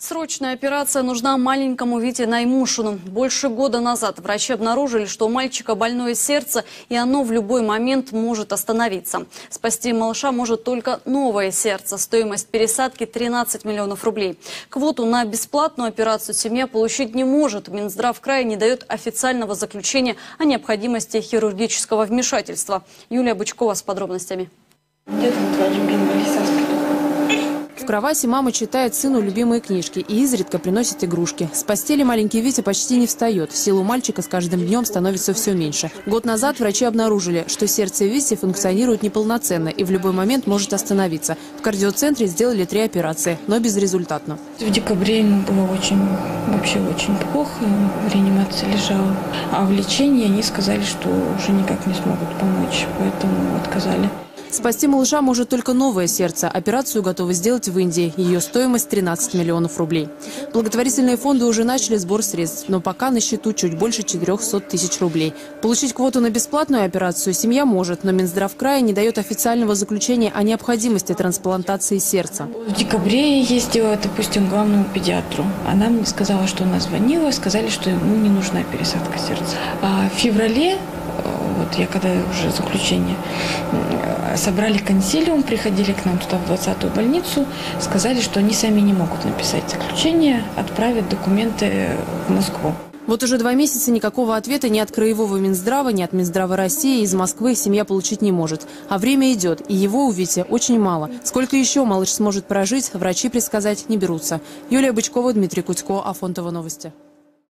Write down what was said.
Срочная операция нужна маленькому Вите Наймушину. Больше года назад врачи обнаружили, что у мальчика больное сердце, и оно в любой момент может остановиться. Спасти малыша может только новое сердце. Стоимость пересадки 13 миллионов рублей. Квоту на бесплатную операцию семья получить не может. Минздрав края не дает официального заключения о необходимости хирургического вмешательства. Юлия Бычкова с подробностями. Где там твоя любимая лисаска? В кровати мама читает сыну любимые книжки и изредка приносит игрушки. С постели маленький Витя почти не встает. Сил у мальчика с каждым днем становится все меньше. Год назад врачи обнаружили, что сердце Вити функционирует неполноценно и в любой момент может остановиться. В кардиоцентре сделали 3 операции, но безрезультатно. В декабре ему было вообще очень плохо, в реанимации лежал. А в лечении они сказали, что уже никак не смогут помочь, поэтому отказали. Спасти малыша может только новое сердце. Операцию готовы сделать в Индии. Ее стоимость 13 миллионов рублей. Благотворительные фонды уже начали сбор средств, но пока на счету чуть больше 400 тысяч рублей. Получить квоту на бесплатную операцию семья может, но Минздрав края не дает официального заключения о необходимости трансплантации сердца. В декабре я ездила, допустим, к главному педиатру. Она мне сказала, что она звонила, сказали, что ему не нужна пересадка сердца. А в феврале, вот я когда уже заключение, собрали консилиум, приходили к нам туда в 20-ю больницу, сказали, что они сами не могут написать заключение, отправят документы в Москву. Вот уже 2 месяца никакого ответа ни от Краевого Минздрава, ни от Минздрава России из Москвы семья получить не может. А время идет, и его у Вити очень мало. Сколько еще малыш сможет прожить, врачи предсказать не берутся. Юлия Бычкова, Дмитрий Кутько, Афонтово новости.